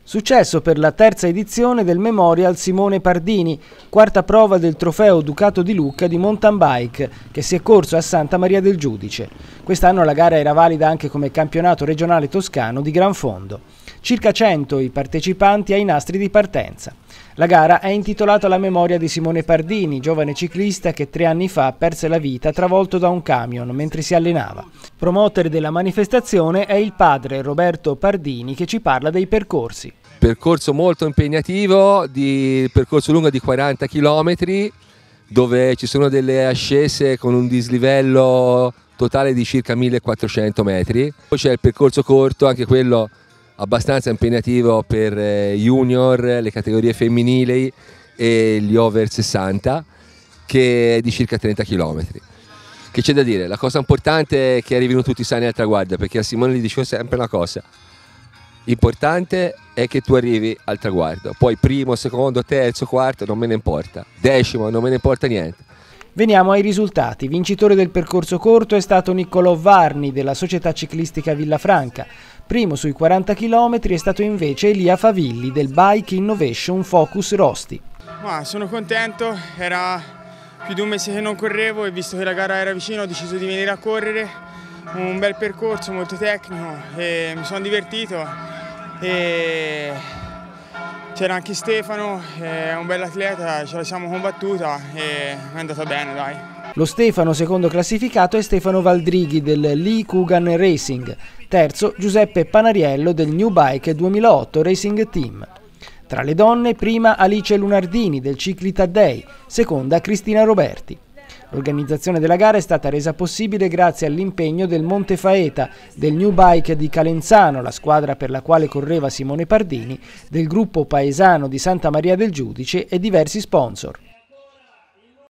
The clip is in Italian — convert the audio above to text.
Successo per la terza edizione del Memorial Simone Pardini, quarta prova del trofeo Ducato di Lucca di mountain bike che si è corso a Santa Maria del Giudice. Quest'anno la gara era valida anche come campionato regionale toscano di gran fondo. Circa 100 i partecipanti ai nastri di partenza. La gara è intitolata alla memoria di Simone Pardini, giovane ciclista che 3 anni fa perse la vita travolto da un camion mentre si allenava. Promoter della manifestazione è il padre Roberto Pardini che ci parla dei percorsi. Percorso molto impegnativo, percorso lungo di 40 km, dove ci sono delle ascese con un dislivello totale di circa 1400 metri. Poi c'è il percorso corto, anche quello abbastanza impegnativo per junior, le categorie femminili e gli over 60, che è di circa 30 km. Che c'è da dire? La cosa importante è che arrivino tutti sani al traguardo, perché a Simone gli dicevo sempre una cosa: l'importante è che tu arrivi al traguardo, poi primo, secondo, terzo, quarto non me ne importa, decimo non me ne importa niente. Veniamo ai risultati. Vincitore del percorso corto è stato Niccolò Varni della Società Ciclistica Villafranca. Primo sui 40 km è stato invece Elia Favilli del Bike Innovation Focus Rosti. Sono contento, era più di un mese che non correvo e visto che la gara era vicino ho deciso di venire a correre. Un bel percorso molto tecnico e mi sono divertito. C'era anche Stefano, è un bel atleta, ce la siamo combattuta e è andata bene, dai. Lo Stefano secondo classificato è Stefano Valdrighi del Lee Coogan Racing, terzo Giuseppe Panariello del New Bike 2008 Racing Team. Tra le donne prima Alice Lunardini del Cicli Taddei, seconda Cristina Roberti. L'organizzazione della gara è stata resa possibile grazie all'impegno del Montefaeta, del New Bike di Calenzano, la squadra per la quale correva Simone Pardini, del gruppo paesano di Santa Maria del Giudice e diversi sponsor.